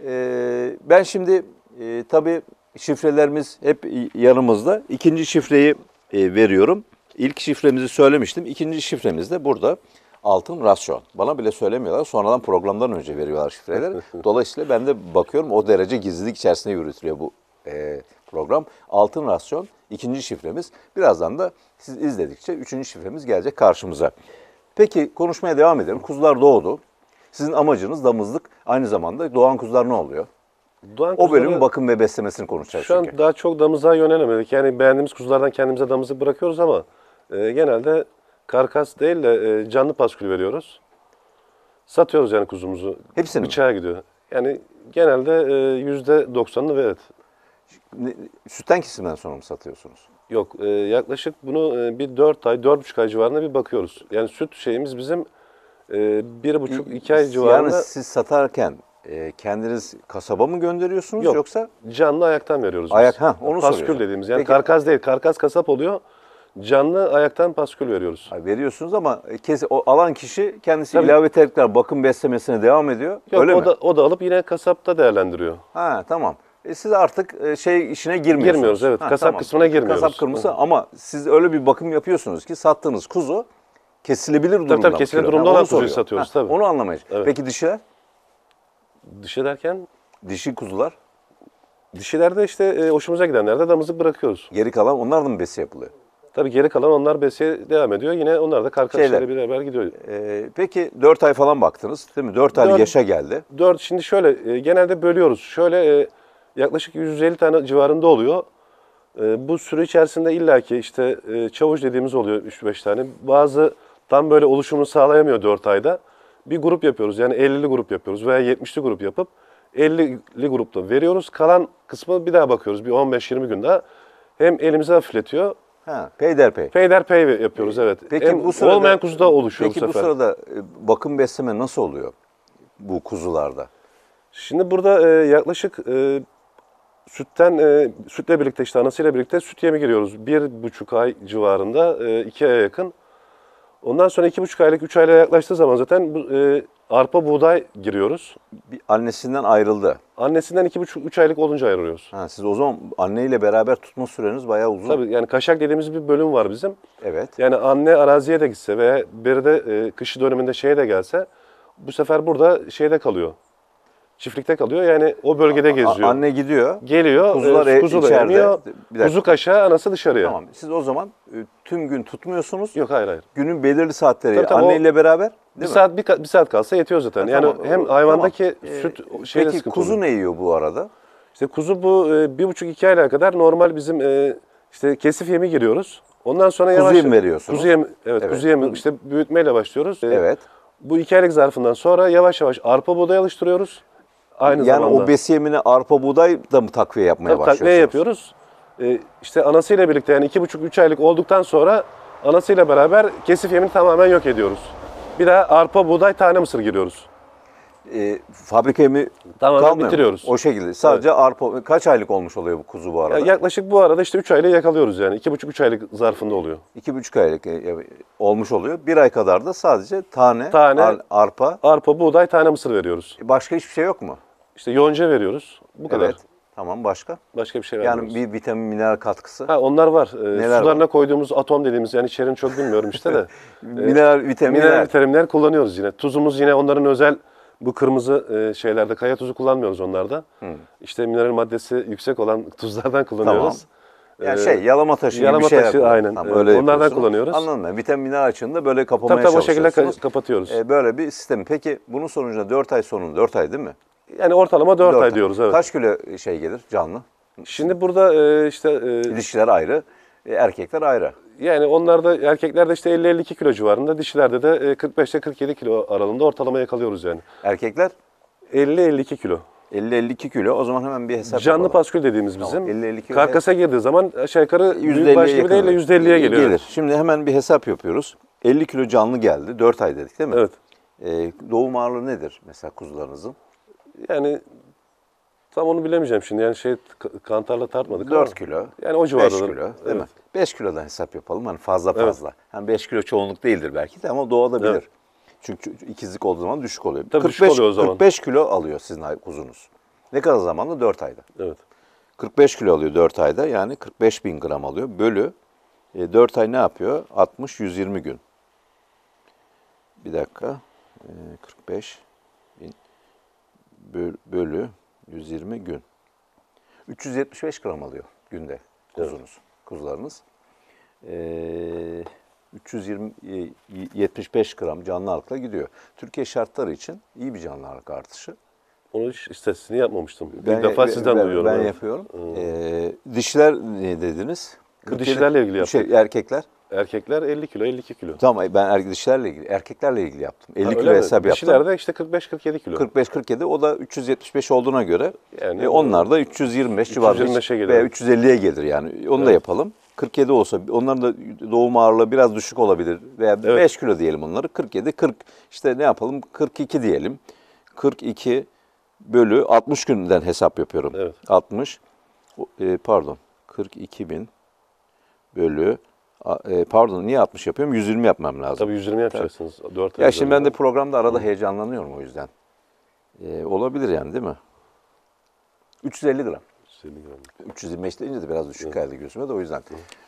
Ben şimdi tabii şifrelerimiz hep yanımızda. İkinci şifreyi veriyorum. İlk şifremizi söylemiştim. İkinci şifremiz de burada. Altın rasyon. Bana bile söylemiyorlar. Sonradan programdan önce veriyorlar şifreleri. Dolayısıyla ben de bakıyorum, o derece gizlilik içerisinde yürütülüyor bu e, program. Altın rasyon ikinci şifremiz. Birazdan da siz izledikçe üçüncü şifremiz gelecek karşımıza. Peki konuşmaya devam edelim. Kuzular doğdu. Sizin amacınız damızlık. Aynı zamanda doğan kuzular ne oluyor? Doğan O bölümün kuzuları bakım ve beslemesini konuşacağız şu an çünkü. daha çok damızlığa yönelemedik. Yani beğendiğimiz kuzulardan kendimize damızlık bırakıyoruz ama e, genelde karkas değil de e, canlı paskül veriyoruz. Satıyoruz yani kuzumuzu. Hepsini mi? Bıçağa gidiyor. Yani genelde e, yüzde doksanını evet. Ne- Sütten kesimden sonra mı satıyorsunuz? Yok e, yaklaşık bunu e, bir dört ay, dört buçuk ay civarında bir bakıyoruz. Yani süt şeyimiz bizim e, bir buçuk, iki ay civarında. Yani siz satarken e, kendiniz kasaba mı gönderiyorsunuz Yok. yoksa? Canlı ayaktan veriyoruz biz. Ayak- ha, onu Paskül soruyorum. dediğimiz yani Peki- karkas değil. Karkas kasap oluyor. Canlı ayaktan paskül veriyoruz. Ay, veriyorsunuz ama kes, o alan kişi kendisi Tabii. ilave terkler bakım beslemesine devam ediyor. Yok, Öyle o mi? da o da alıp yine kasapta değerlendiriyor. Ha, tamam. E, siz artık e, şey işine girmiyorsunuz. Girmiyoruz, evet. Kasap kısmına girmiyoruz. Kasap kırmızı ama siz öyle bir bakım yapıyorsunuz ki sattığınız kuzu kesilebilir durumda. tabii, mı kesilir kilo? durumda Ha, olan onu kuzuyu soruyor. satıyoruz, Ha, tabii. Onu anlamayız. Evet. Peki dişiler? Dişi derken Dişi kuzular. dişilerde işte e, hoşumuza gidenlerde damızlık bırakıyoruz. Geri kalan onlar da mı besi yapılıyor? Tabii geri kalan onlar besiye devam ediyor. Yine onlar da karkasıyla Şeyler. beraber gidiyor. E, peki dört ay falan baktınız değil mi? dört aylık Dört- yaşa geldi. Dört şimdi şöyle e, genelde bölüyoruz. Şöyle e, yaklaşık yüz elli tane civarında oluyor. E, bu süre içerisinde illaki işte e, çavuş dediğimiz oluyor üç beş tane. Bazı tam böyle oluşumunu sağlayamıyor dört ayda. Bir grup yapıyoruz. Yani ellili grup yapıyoruz veya yetmişli grup yapıp ellili grupta veriyoruz. Kalan kısmı bir daha bakıyoruz. Bir on beş yirmi gün daha. Hem elimize hafifletiyor. Ha, peyderpey. Peyderpey yapıyoruz evet. Peki Hem bu sırada olmayan kuzuda oluşuyor Peki bu bu sefer. sırada e, bakım besleme nasıl oluyor bu kuzularda? Şimdi burada e, yaklaşık e, sütten e, sütle birlikte işte anasıyla birlikte süt yemi giriyoruz. Bir buçuk ay civarında, e, iki aya yakın. Ondan sonra iki buçuk aylık, üç aylığa yaklaştığı zaman zaten bu, e, arpa buğday giriyoruz. Bir annesinden ayrıldı. Annesinden iki buçuk, üç aylık olunca ayırıyoruz. Ha, siz o zaman anneyle beraber tutma süreniz bayağı uzun. Tabii yani kaşak dediğimiz bir bölüm var bizim. Evet. Yani anne araziye de gitse veya beri de e, kışı döneminde şeye de gelse bu sefer burada şeyde kalıyor. çiftlikte kalıyor. Yani o bölgede geziyor. A- Anne gidiyor. Geliyor, Kuzular e, e- kuzu da içeride. emiyor, Bir dakika. kuzu kaşağı, anası dışarıya. Tamam. Siz o zaman e, tüm gün tutmuyorsunuz. Yok, hayır hayır. Günün belirli saatleri Tabii, tabii, anneyle beraber Bir değil mi? saat bir, ka- bir saat kalsa yetiyor zaten. Ha, yani tamam. hem O- hayvandaki tamam. süt Ee, şeyle Peki sıkıntı kuzu oluyor. ne yiyor bu arada? İşte kuzu bu e, bir buçuk iki aylığa kadar normal bizim e, işte kesif yemi giriyoruz. Ondan sonra Kuzu yavaş yemi veriyorsunuz. Kuzu yemi, evet, Evet. kuzu yemi işte büyütmeyle başlıyoruz. E, Evet. Bu iki aylık zarfından sonra yavaş yavaş arpa buğday alıştırıyoruz. Aynı Yani zamanda. o besi yemine arpa buğday da mı takviye yapmaya Tabii başlıyorsunuz? takviye yapıyoruz. E, işte anasıyla birlikte yani iki buçuk üç aylık olduktan sonra anasıyla beraber kesif yemini tamamen yok ediyoruz. Bir daha arpa buğday tane mısır giriyoruz. E, fabrika yemi Tamamen kalmıyor mu? bitiriyoruz. O şekilde. Sadece arpa. Kaç aylık olmuş oluyor bu kuzu bu arada? Ya yaklaşık bu arada işte üç aylık yakalıyoruz yani. iki buçuk üç aylık zarfında oluyor. İki buçuk aylık e, olmuş oluyor. Bir ay kadar da sadece tane, Tane. ar- arpa. Arpa, buğday, tane mısır veriyoruz. Başka hiçbir şey yok mu? İşte yonca veriyoruz. Bu kadar. Evet. Tamam, başka? Başka bir şey vermiyoruz. Yani bir vitamin, mineral katkısı. Ha, onlar var. Ee, Neler sularına var? koyduğumuz atom dediğimiz yani içeriğini çok bilmiyorum işte de. Mineral, vitaminler. Mineral vitaminler kullanıyoruz yine. Tuzumuz yine onların özel bu kırmızı e, şeylerde kaya tuzu kullanmıyoruz onlarda. İşte mineral maddesi yüksek olan tuzlardan kullanıyoruz. Yani Ee, şey, yalama taşı gibi yalama bir şeyler taşı, kullanıyoruz. aynen. Tamam, Ee, öyle onlardan yapıyorsunuz. kullanıyoruz. Anladım ben. Vitamin mineral açığını böyle kapamaya Tabii tabii o şekilde çalışıyorsunuz. ka- kapatıyoruz. Ee, böyle bir sistem. Peki bunun sonucunda dört ay sonunda, dört ay değil mi? Yani ortalama dört Dört ay diyoruz, evet. Kaç kilo şey gelir canlı? Şimdi burada e, işte e, Dişiler ayrı, e, erkekler ayrı. yani onlarda erkeklerde işte elli elli iki kilo civarında, dişilerde de e, kırk beş ile kırk yedi kilo aralığında ortalama yakalıyoruz yani. Erkekler elli elli iki kilo. elli elli iki kilo. O zaman hemen bir hesap Canlı yapalım. paskül dediğimiz bizim. Tamam, elli elli kilo. Karkasa girdiği zaman aşağı yukarı yüzde büyük baş elliye gibi değil de yakın. yüzde elliye geliyor. Gelir. Şimdi hemen bir hesap yapıyoruz. elli kilo canlı geldi. dört ay dedik değil mi? Evet. Ee, doğum ağırlığı nedir mesela kuzularınızın? Yani tam onu bilemeyeceğim şimdi. Yani şey k- kantarla tartmadık dört ama. kilo. Yani o beş civarda. kilo değil Evet. mi? beş kilodan hesap yapalım. Hani fazla fazla. Hani beş kilo çoğunluk değildir belki de ama doğabilir. Evet. Çünkü ikizlik olduğu zaman düşük oluyor. Tabii kırk düşük beş, oluyor o zaman. kırk beş kilo alıyor sizin kuzunuz. Ne kadar zamanda? dört ayda. Evet. kırk beş kilo alıyor dört ayda. Yani kırk beş bin gram alıyor. Bölü e, dört ay ne yapıyor? altmış yüz yirmi gün. Bir dakika. E, kırk beş bin böl- bölü yüz yirmi gün. üç yüz yetmiş beş gram alıyor günde kuzunuz, kuzularınız. Ee, üç yüz yirmi, yetmiş beş gram canlı ağırlıkla gidiyor. Türkiye şartları için iyi bir canlı ağırlık artışı. Onu hiç istatistiğini yapmamıştım. Bir defa sizden ben, duyuyorum. Ben evet. yapıyorum. Ee, dişler ne dediniz? Bu dişilerle ilgili yaptık. Şey, erkekler. Erkekler elli kilo, elli iki kilo. Tamam, ben er, dişlerle ilgili, erkeklerle ilgili yaptım. elli Ha, kilo öyle mi? hesap yaptım. Dişilerde işte kırk beş kırk yedi kilo. kırk beş kırk yedi, o da üç yüz yetmiş beş olduğuna göre Yani e, onlar da üç yüz yirmi beş civarında üç yüz yirmi beşe gelir. veya üç yüz elliye gelir yani. Onu da Evet. yapalım. kırk yedi olsa onların da doğum ağırlığı biraz düşük olabilir veya Evet. beş kilo diyelim onları. kırk yedi kırk işte ne yapalım? kırk iki diyelim. kırk iki bölü altmış günden hesap yapıyorum. Evet. altmış e, pardon kırk iki bin bölü a- e, pardon niye altmış yapıyorum? yüz yirmi yapmam lazım. Tabii yüz yirmi yapacaksınız. dört ay Ya şimdi ben de üzerinden. programda arada heyecanlanıyorum o yüzden. Ee, olabilir yani değil mi? üç yüz elli gram. yüz elli gram. üç yüz yirmi beş deyince de biraz düşük geldi gözüme de o yüzden.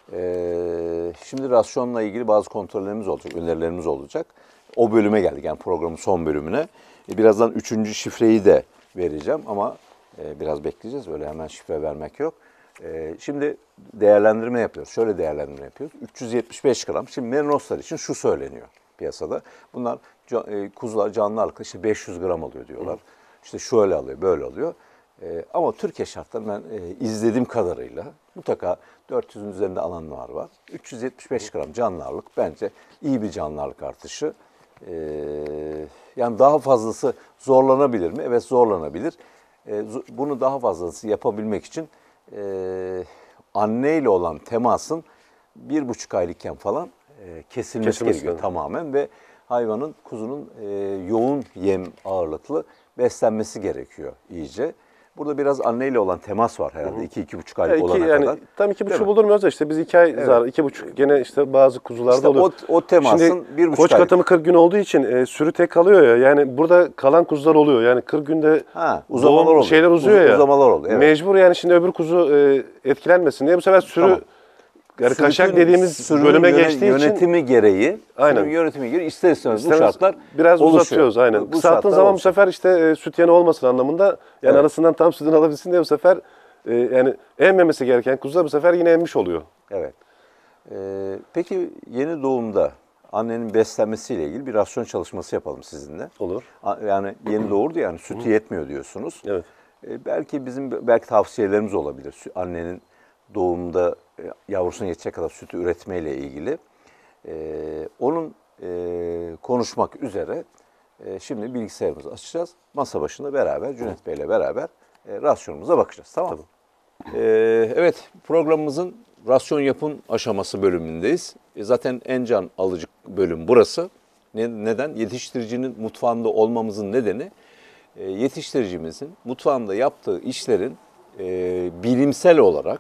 Ee, şimdi rasyonla ilgili bazı kontrollerimiz olacak, önerilerimiz olacak. O bölüme geldik yani programın son bölümüne. Ee, birazdan üçüncü şifreyi de vereceğim ama e, biraz bekleyeceğiz. Öyle hemen şifre vermek yok. Ee, şimdi değerlendirme yapıyoruz. Şöyle değerlendirme yapıyoruz. üç yüz yetmiş beş gram. Şimdi merinoslar için şu söyleniyor piyasada. Bunlar ca- e, kuzular canlı ağırlıkla işte beş yüz gram alıyor diyorlar. İşte şöyle alıyor, böyle alıyor. Ee, ama Türkiye şartlarında ben e, izlediğim kadarıyla mutlaka dört yüzün üzerinde alanlar var. üç yüz yetmiş beş gram canlı ağırlık bence iyi bir canlı ağırlık artışı. Ee, yani daha fazlası zorlanabilir mi? Evet, zorlanabilir. Ee, zo- bunu daha fazlası yapabilmek için e, anneyle olan temasın bir buçuk aylıkken falan e, kesilmesi Kesilmesi gerekiyor lazım. tamamen ve hayvanın, kuzunun e, yoğun yem ağırlıklı beslenmesi gerekiyor iyice. Burada biraz anneyle olan temas var herhalde iki iki buçuk Ya aylık iki, olana yani kadar. tam iki Değil buçuk mi? buldurmuyoruz da işte biz iki ay zar, iki buçuk gene işte bazı kuzularda İşte oluyor. o- o temasın Şimdi bir buçuk koç aylık. katımı kırk gün olduğu için e, sürü tek kalıyor ya. Yani burada kalan kuzular oluyor. Yani kırk günde Ha, uzamalar doğum oluyor. şeyler uzuyor Uz- ya. uzamalar oluyor, evet. Mecbur yani şimdi öbür kuzu e, etkilenmesin diye bu sefer sürü Tamam. yani kaşak Sürütün dediğimiz sürünün bölüme yöne- geçtiği yönetimi için gereği, Aynen. sürünün yönetimi gereği ister istemez bu İstemez, şartlar biraz oluşuyor. uzatıyoruz aynen. Bu Kısalttığın şartlar zaman bu oluşuyor. sefer işte e, süt yanı olmasın anlamında yani Evet. arasından tam sütünü alabilsin diye bu sefer e, yani emmemesi gereken kuzu da bu sefer yine emmiş oluyor. Evet. Ee, peki yeni doğumda annenin beslenmesiyle ilgili bir rasyon çalışması yapalım sizinle. Olur. A- Yani yeni doğurdu yani sütü yetmiyor diyorsunuz. Evet. Ee, belki bizim belki tavsiyelerimiz olabilir. Sü- Annenin doğumda e, yavrusuna yetecek kadar sütü üretmeyle ilgili. Ee, onun e, konuşmak üzere e, şimdi bilgisayarımızı açacağız. Masa başında beraber Cüneyt Bey'le beraber e, rasyonumuza bakacağız. Tamam mı? Ee, evet, programımızın rasyon yapım aşaması bölümündeyiz. E, zaten en can alıcı bölüm burası. Ne, neden? Yetiştiricinin mutfağında olmamızın nedeni e, yetiştiricimizin mutfağında yaptığı işlerin e, bilimsel olarak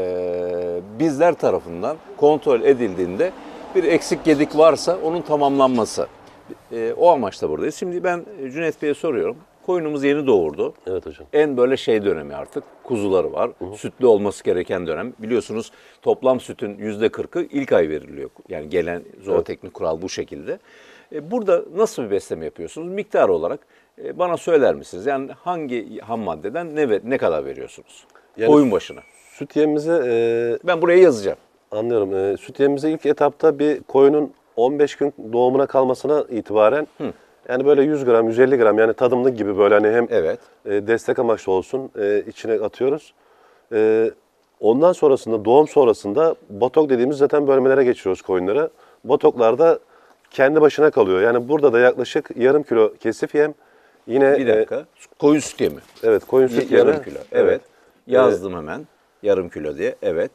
e, bizler tarafından kontrol edildiğinde bir eksik gedik varsa onun tamamlanması. E, o amaçla buradayız. Şimdi ben Cüneyt Bey'e soruyorum. Koyunumuz yeni doğurdu. Evet hocam. En böyle şey dönemi artık. Kuzuları var. Hı hı. Sütlü olması gereken dönem. Biliyorsunuz toplam sütün yüzde kırkı ilk ay veriliyor. Yani gelen zooteknik evet. kural bu şekilde. E, burada nasıl bir besleme yapıyorsunuz? Miktar olarak e, bana söyler misiniz? Yani hangi ham maddeden ne ne kadar veriyorsunuz? Yani koyun başına. Süt yemimize... E, ben buraya yazacağım. Anlıyorum. E, süt yemimize ilk etapta bir koyunun on beş gün doğumuna kalmasına itibaren... Hı. Yani böyle yüz gram, yüz elli gram yani tadımlık gibi böyle hani hem evet. e, destek amaçlı olsun e, içine atıyoruz. E, ondan sonrasında doğum sonrasında botok dediğimiz zaten bölmelere geçiriyoruz koyunları. Botoklar da kendi başına kalıyor. Yani burada da yaklaşık yarım kilo kesif yem. Yine bir dakika. E, koyun süt yemi. Evet, koyun süt y- yemi. Yarım kilo. Evet. evet. Yazdım ee, hemen. Yarım kilo diye. Evet.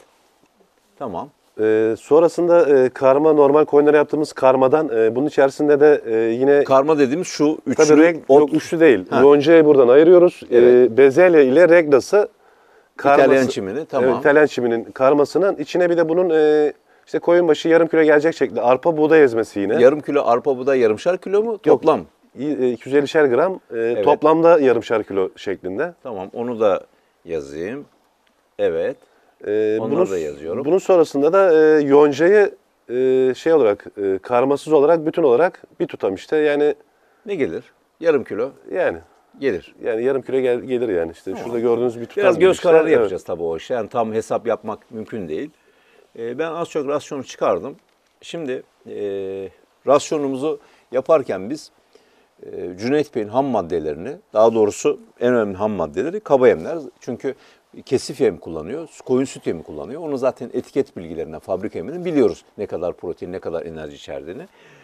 Tamam. Ee, sonrasında e, karma normal koyunlara yaptığımız karmadan e, bunun içerisinde de e, yine karma dediğimiz şu üçlü tabii reg, ot. Yok üçlü değil. Yoncayı buradan ayırıyoruz. Evet. E, bezelye ile reglası karması, İtalyan çimini tamam. Evet, İtalyan çiminin karmasının içine bir de bunun e, işte koyun başı yarım kilo gelecek şekilde arpa buğday ezmesi yine. Yarım kilo arpa buğday yarımşar kilo mu toplam? iki yüz ellişer gram e, evet. Toplamda yarımşar kilo şeklinde. Tamam onu da yazayım. Evet. Ee, Onları bunun, da yazıyorum. Bunun sonrasında da e, yoncayı e, şey olarak e, karmasız olarak bütün olarak bir tutam işte yani. Ne gelir? Yarım kilo. Yani. Gelir. Yani yarım kilo gel, gelir yani işte. Tamam. Şurada gördüğünüz bir tutam. Biraz göz işte. kararı yapacağız evet. tabii o işi. Yani tam hesap yapmak mümkün değil. Ee, ben az çok rasyonu çıkardım. Şimdi e, rasyonumuzu yaparken biz e, Cüneyt Bey'in ham maddelerini, daha doğrusu en önemli ham maddeleri kaba yemler. Çünkü kesif yem kullanıyor, koyun süt yemi kullanıyor. Onu zaten etiket bilgilerinden, fabrika yeminden biliyoruz ne kadar protein, ne kadar enerji içerdiğini.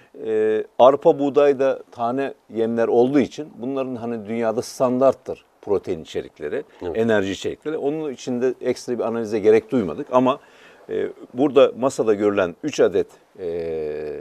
Ee, arpa, buğday da tane yemler olduğu için bunların hani dünyada standarttır protein içerikleri, evet. enerji içerikleri. Onun içinde ekstra bir analize gerek duymadık ama e, burada masada görülen üç adet e,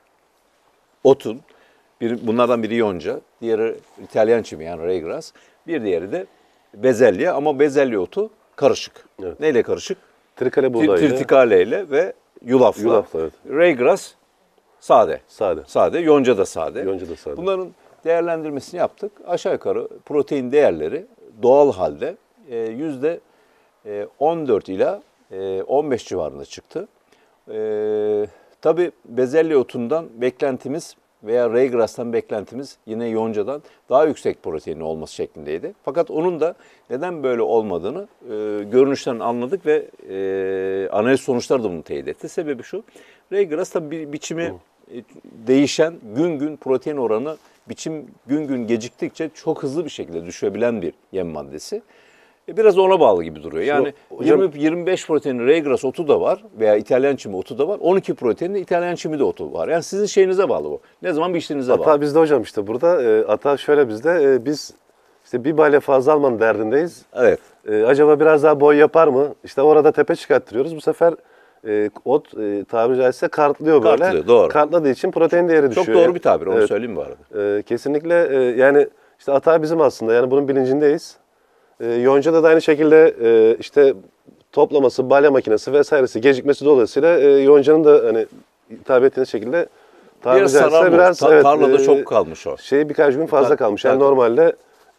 otun, bir, bunlardan biri yonca, diğeri İtalyan çimi yani ryegrass, bir diğeri de bezelye ama bezelye otu karışık. Evet. Neyle karışık? Trikale buğdayla. Tritikale ile ve yulafla. Yulafla evet. Ryegrass sade. Sade. Sade. Yonca da sade. Yonca da sade. Bunların değerlendirmesini yaptık. Aşağı yukarı protein değerleri doğal halde yüzde on dört ila on beş civarında çıktı. E, tabii bezelye otundan beklentimiz veya ryegrass'tan beklentimiz yine yoncadan daha yüksek proteini olması şeklindeydi. Fakat onun da neden böyle olmadığını e, görünüşten anladık ve e, analiz sonuçları da bunu teyit etti. Sebebi şu, ryegrass tabii bir biçimi e, değişen, gün gün protein oranı biçim gün gün geciktikçe çok hızlı bir şekilde düşebilen bir yem maddesi. Biraz ona bağlı gibi duruyor. Yani hocam, yirmi yirmi beş proteinli ryegrass otu da var veya İtalyan çimi otu da var. on iki proteinli İtalyan çimi de otu var. Yani sizin şeyinize bağlı bu. Ne zaman biçtiğinize bağlı. Hata bizde hocam işte burada. E, hata şöyle bizde. E, biz işte bir balya fazla almanın derdindeyiz. Evet. E, acaba biraz daha boy yapar mı? İşte orada tepe çıkarttırıyoruz. Bu sefer e, ot e, tabiri caizse kartlıyor böyle. Kartlıyor, doğru. Kartladığı için protein değeri düşüyor. Çok doğru bir tabir. Onu evet. söyleyeyim bu arada. E, kesinlikle e, yani işte hata bizim aslında. Yani bunun bilincindeyiz. E, Yonca'da da aynı şekilde e, işte toplaması, balya makinesi vesairesi gecikmesi dolayısıyla e, Yonca'nın da hani hitap ettiğiniz şekilde tabiri biraz caizse sararmış. biraz Ta- evet, tarlada e, çok kalmış o. Şey birkaç gün fazla Ta- kalmış. Yani ta- normalde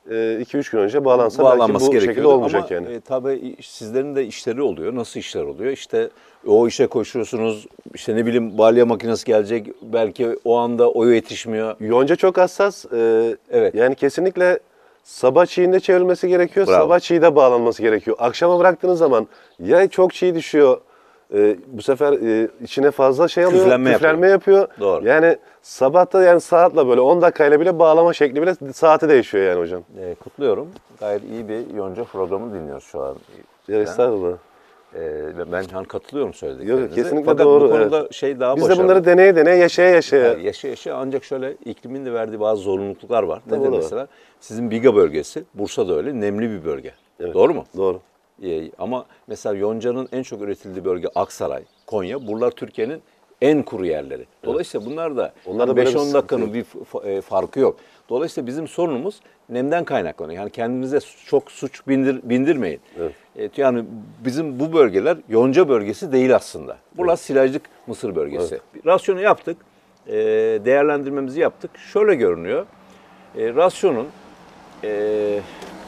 iki üç gün önce bağlansa belki bu şekilde gerekiyordu. olmayacak Ama, yani. E, tabii sizlerin de işleri oluyor. Nasıl işler oluyor? İşte o işe koşuyorsunuz. İşte ne bileyim balya makinesi gelecek. Belki o anda oyu yetişmiyor. Yonca çok hassas. Ee, Evet. Yani kesinlikle sabah çiğinde çevrilmesi gerekiyor. Bravo. Sabah çiğde bağlanması gerekiyor. Akşama bıraktığınız zaman ya çok çiğ düşüyor. e, bu sefer e, içine fazla şey alıyor. Küflenme Küflenme yapıyor. Doğru. Yani sabahta yani saatle böyle on dakikayla bile bağlama şekli bile saati değişiyor yani hocam. E, kutluyorum. Gayet iyi bir yonca programı dinliyoruz şu an. Ya estağfurullah. E, ben hani katılıyorum söylediklerinize. Yok, kesinlikle Fakat doğru, bu konuda evet. şey daha Biz başarılı. de bunları deneye deneye yaşaya yaşaya. Yani yaşa yaşa ancak şöyle iklimin de verdiği bazı zorunluluklar var. Tabii Nedir o da var. mesela? Sizin Biga bölgesi, Bursa'da öyle nemli bir bölge. Evet. Doğru mu? Doğru. Ee, ama mesela yoncanın en çok üretildiği bölge Aksaray, Konya. Buralar Türkiye'nin en kuru yerleri. Dolayısıyla bunlar da Onlar da böyle beş bir on sıkıntı dakikanın yok. bir f- e, farkı yok. Dolayısıyla bizim sorunumuz nemden kaynaklanıyor. Yani kendinize çok suç bindir, bindirmeyin. Evet. Evet, yani bizim bu bölgeler yonca bölgesi değil aslında. Buralar silajlık mısır bölgesi. Rasyonu yaptık. e, Değerlendirmemizi yaptık. Şöyle görünüyor. E, rasyonun e,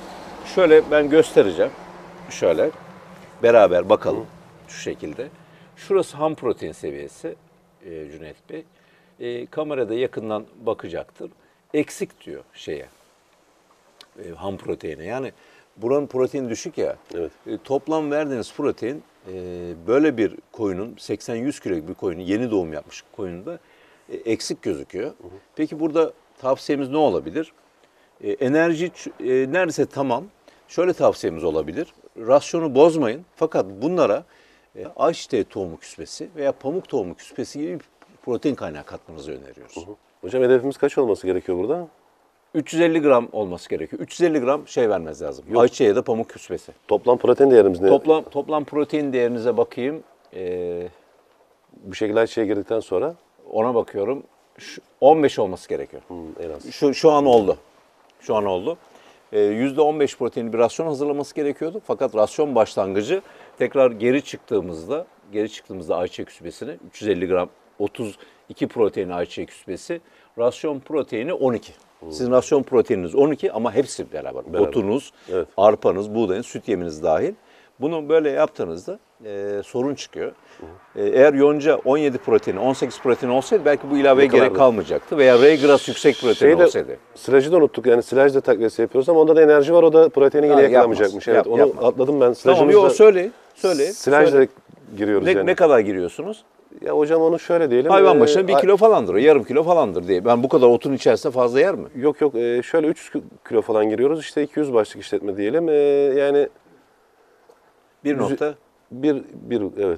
şöyle ben göstereceğim. Şöyle beraber bakalım şu şekilde. Şurası ham protein seviyesi e, Cüneyt Bey. E, kamerada yakından bakacaktır. Eksik diyor şeye. E, ham proteine. Yani buranın proteini düşük ya. Evet. E, toplam verdiğiniz protein e, böyle bir koyunun seksen yüz kilo bir koyunun yeni doğum yapmış koyunda e, eksik gözüküyor. Hı hı. Peki burada tavsiyemiz ne olabilir? E, enerji ç- e, neredeyse tamam. Şöyle tavsiyemiz olabilir. Rasyonu bozmayın. Fakat bunlara e, ayçiçeği tohumu küspesi veya pamuk tohumu küspesi gibi bir protein kaynağı katmanızı öneriyoruz. Hı hı. Hocam hedefimiz kaç olması gerekiyor burada? üç yüz elli gram olması gerekiyor. üç yüz elli gram şey vermez lazım. Ayçiçeği ya da pamuk küspesi. Toplam protein değerimiz ne? Toplam toplam protein değerinize bakayım. Ee, Bu şekilde her şeye girdikten sonra ona bakıyorum. Şu, on beş olması gerekiyor. hı, en az. Şu şu an oldu. Şu an oldu. Ee, yüzde on beş proteinli bir rasyon hazırlaması gerekiyordu. Fakat rasyon başlangıcı tekrar geri çıktığımızda, geri çıktığımızda ayçiçeği küspesini üç yüz elli gram otuz iki proteini ayçiçeği küspesi, rasyon proteini on iki. Sizin rasyon proteininiz on iki ama hepsi beraber. Beraber. Otunuz, Evet. arpanız, buğdayınız, süt yeminiz dahil. Bunu böyle yaptığınızda e, sorun çıkıyor. E, eğer yonca on yedi proteini, on sekiz protein olsaydı belki bu ilaveye Ne kadardı? gerek kalmayacaktı. Veya Regras yüksek protein Şeyi de, olsaydı. silajı da unuttuk yani silaj da takviyesi yapıyoruz ama onda da enerji var o da proteini yine Ha, yakalamayacakmış. yapmaz. Evet Yap- onu yapmaz. atladım ben. Tamam, Silajımızda- yok söyleyin. Söyleyin. Silajla Söyle. giriyoruz Ne, yani. ne kadar giriyorsunuz? Ya hocam onu şöyle diyelim. Hayvan e, başına bir a- kilo falandır, yarım kilo falandır diye. Ben bu kadar otun içerisinde fazla yer mi? Yok yok e, şöyle üç yüz kilo falan giriyoruz işte iki yüz başlık işletme diyelim. E, yani bir Yüzü- nokta bir, bir evet.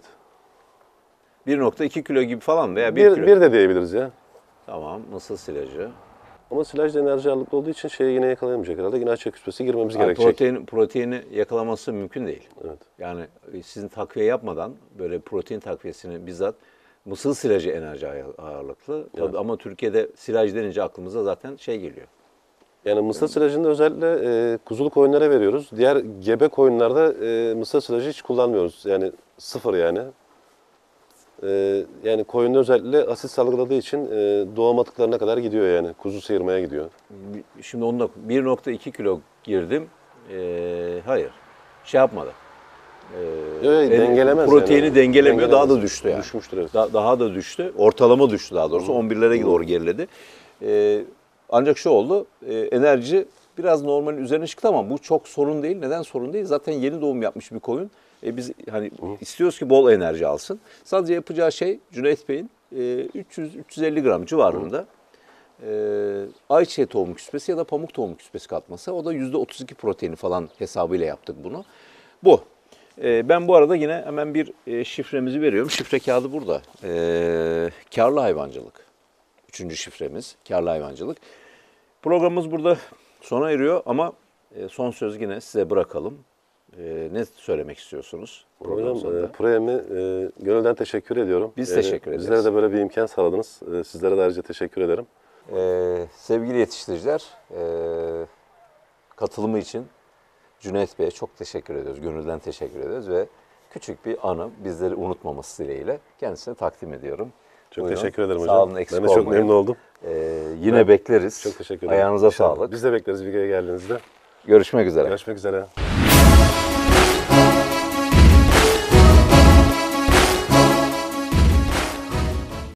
bir nokta iki kilo gibi falan veya bir, Bir, kilo. bir de diyebiliriz ya. Tamam, mısır silajı. Ama silaj da enerji ağırlıklı olduğu için şeyi yine yakalayamayacak herhalde. Yine açık küspesi girmemiz Yani gerekecek. protein, proteini yakalaması mümkün değil. Evet. Yani e, sizin takviye yapmadan böyle protein takviyesini bizzat mısır silajı enerji ağır- ağırlıklı. Tabii Evet. ama Türkiye'de silaj denince aklımıza zaten şey geliyor. Yani mısır silajını da özellikle e, kuzulu koyunlara veriyoruz. Diğer gebe koyunlarda e, mısır silajı hiç kullanmıyoruz. Yani sıfır yani. E, yani koyunda özellikle asit salgıladığı için e, doğum atıklarına kadar gidiyor yani. Kuzu sıyırmaya gidiyor. Şimdi onda bir nokta iki kilo girdim. Ee, hayır. Şey yapmadı. Ee, Yok, yok, en- dengelemez Proteini yani. dengelemiyor. Daha da Dengelemez. düştü yani. Düşmüştür, evet. Da- daha da düştü. Ortalama düştü daha doğrusu. on birlere doğru geriledi. Ee, ancak şu oldu. E, enerji biraz normalin üzerine çıktı ama bu çok sorun değil. Neden sorun değil? Zaten yeni doğum yapmış bir koyun. E, biz hani istiyoruz ki bol enerji alsın. Sadece yapacağı şey Cüneyt Bey'in e, üç yüz üç yüz elli gram civarında e, ayçiçeği tohumu küspesi ya da pamuk tohumu küspesi katması. O da yüzde otuz iki proteini falan hesabıyla yaptık bunu. Bu. E, ben bu arada yine hemen bir e, şifremizi veriyorum. Şifre kağıdı burada. E, karlı hayvancılık. Üçüncü şifremiz karlı hayvancılık. Programımız burada sona eriyor ama e, son söz yine size bırakalım. E, ne söylemek istiyorsunuz? program Hocam sonunda? e, Proyem'i e, gönülden teşekkür ediyorum. Biz teşekkür ederiz. Bizlere de böyle bir imkan sağladınız. E, sizlere de ayrıca teşekkür ederim. Ee, sevgili yetiştiriciler, e, katılımı için Cüneyt Bey'e çok teşekkür ediyoruz. Gönülden teşekkür ediyoruz ve küçük bir anı bizleri unutmaması dileğiyle kendisine takdim ediyorum. Çok Buyurun. teşekkür ederim Sağ hocam. olun, eksik Ben de çok olmayın. memnun oldum. Ee, Yine Ben- bekleriz. Çok teşekkür ederim. Ayağınıza İnşallah. sağlık. Biz de bekleriz Viga'ya geldiğinizde. Görüşmek üzere. Görüşmek üzere.